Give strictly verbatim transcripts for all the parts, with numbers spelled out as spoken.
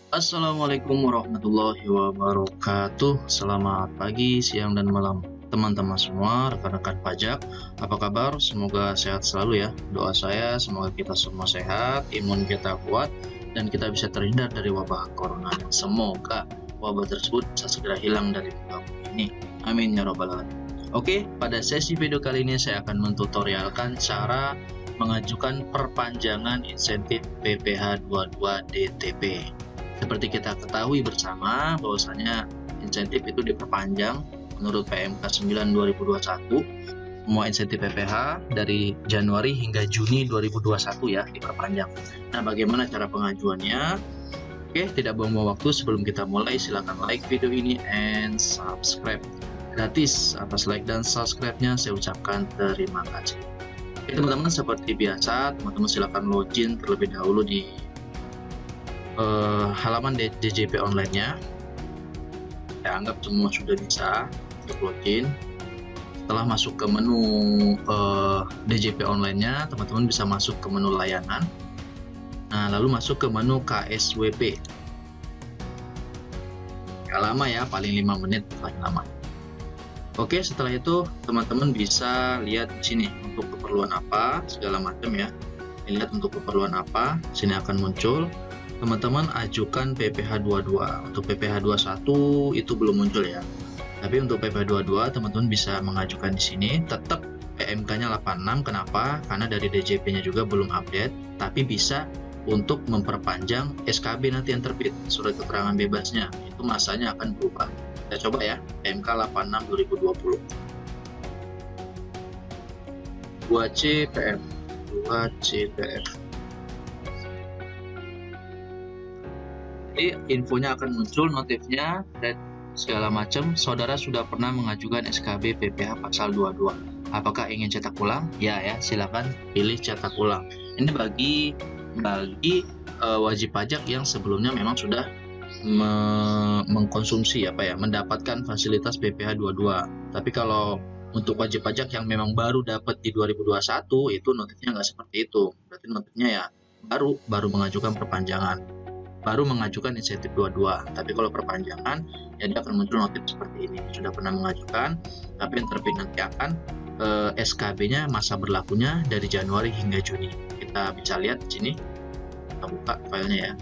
Assalamualaikum warahmatullahi wabarakatuh. Selamat pagi, siang, dan malam teman-teman semua, rekan-rekan pajak. Apa kabar? Semoga sehat selalu ya. Doa saya semoga kita semua sehat, imun kita kuat, dan kita bisa terhindar dari wabah corona. Dan semoga wabah tersebut bisa segera hilang dari muka bumi ini. Amin ya robbal alamin. Oke, pada sesi video kali ini saya akan mentutorialkan cara mengajukan perpanjangan insentif P P H dua puluh dua D T P. Seperti kita ketahui bersama bahwasanya insentif itu diperpanjang menurut P M K sembilan dua ribu dua puluh satu. Semua insentif P P H dari Januari hingga Juni dua ribu dua puluh satu ya diperpanjang. Nah, bagaimana cara pengajuannya? Oke, tidak buang-buang waktu, sebelum kita mulai silakan like video ini and subscribe. Gratis, atas like dan subscribe-nya saya ucapkan terima kasih. Oke teman-teman, seperti biasa teman-teman silakan login terlebih dahulu di uh, halaman D J P online-nya. Saya anggap semua sudah bisa untuk login. Setelah masuk ke menu uh, D J P online-nya, teman-teman bisa masuk ke menu layanan. Nah, lalu masuk ke menu K S W P. Gak lama ya, paling lima menit paling lama. Oke, setelah itu teman-teman bisa lihat di sini untuk keperluan apa segala macam ya. Lihat untuk keperluan apa, sini akan muncul. Teman-teman ajukan P P H dua puluh dua. Untuk P P H dua puluh satu itu belum muncul ya. Tapi untuk P P H dua puluh dua teman-teman bisa mengajukan di sini. Tetap P M K-nya delapan puluh enam. Kenapa? Karena dari D J P-nya juga belum update. Tapi bisa untuk memperpanjang S K B nanti yang terbit, surat keterangan bebasnya. Itu masanya akan berubah. Kita coba ya, P M K delapan puluh enam dua ribu dua puluh. dua C P F, dua C P F. Jadi infonya akan muncul, notifnya dan segala macam. Saudara sudah pernah mengajukan S K B P P H pasal dua puluh dua. Apakah ingin cetak ulang? Ya ya, silakan pilih cetak ulang. Ini bagi bagi uh, wajib pajak yang sebelumnya memang sudah me mengkonsumsi apa ya, mendapatkan fasilitas P P H dua puluh dua. Tapi kalau untuk wajib pajak yang memang baru dapat di dua ribu dua puluh satu, itu notifnya nggak seperti itu. Berarti notifnya ya baru baru mengajukan perpanjangan, baru mengajukan insentif dua puluh dua. Tapi kalau perpanjangan, ya dia akan muncul notif seperti ini. Sudah pernah mengajukan, tapi yang terbit nanti akan eh, S K B-nya masa berlakunya dari Januari hingga Juni. Kita bisa lihat di sini. Kita buka filenya ya.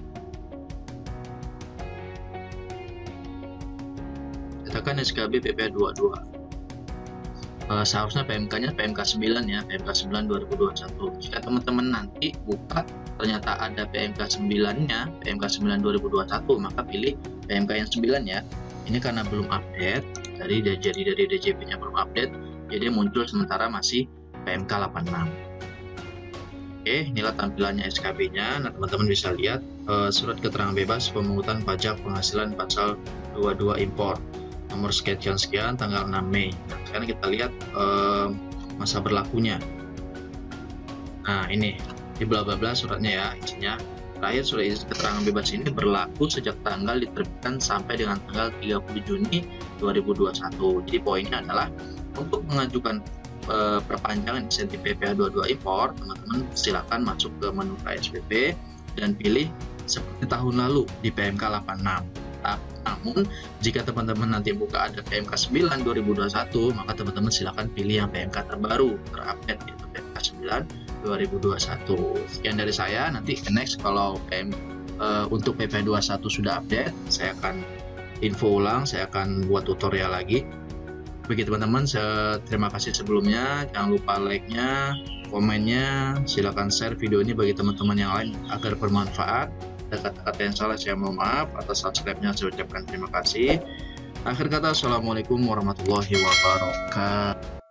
Katakan S K B P P H dua puluh dua. Uh, seharusnya P M K-nya P M K sembilan ya, P M K sembilan dua ribu dua puluh satu. Jika teman-teman nanti buka ternyata ada P M K sembilan-nya, P M K sembilan dua ribu dua puluh satu, maka pilih P M K yang sembilan ya. Ini karena belum update, dari jadi dari D J P-nya belum update, jadi muncul sementara masih P M K delapan puluh enam. Oke, inilah tampilannya S K B-nya. Nah, teman-teman bisa lihat uh, surat keterangan bebas pemungutan pajak penghasilan pasal dua puluh dua impor. Nomor sekian-sekian tanggal enam Mei. Nah, sekarang kita lihat eh, masa berlakunya. Nah, ini di bla bla bla suratnya ya, isinya. Terakhir surat keterangan bebas ini berlaku sejak tanggal diterbitkan sampai dengan tanggal tiga puluh Juni dua ribu dua puluh satu. Jadi poinnya adalah untuk mengajukan eh, perpanjangan insentif P P H dua puluh dua impor, teman-teman silakan masuk ke menu K S W P dan pilih seperti tahun lalu di P M K delapan puluh enam. Namun, jika teman-teman nanti buka ada P M K sembilan dua ribu dua puluh satu, maka teman-teman silakan pilih yang P M K terbaru, terupdate yaitu P M K sembilan dua ribu dua puluh satu. Sekian dari saya, nanti next kalau P M, uh, untuk P P H dua puluh satu sudah update, saya akan info ulang, saya akan buat tutorial lagi. Bagi teman-teman, saya terima kasih sebelumnya, jangan lupa like-nya, komennya, silakan share video ini bagi teman-teman yang lain agar bermanfaat. Ada kata-kata yang salah saya mohon maaf, atas subscribe-nya saya ucapkan terima kasih. Akhir kata, assalamualaikum warahmatullahi wabarakatuh.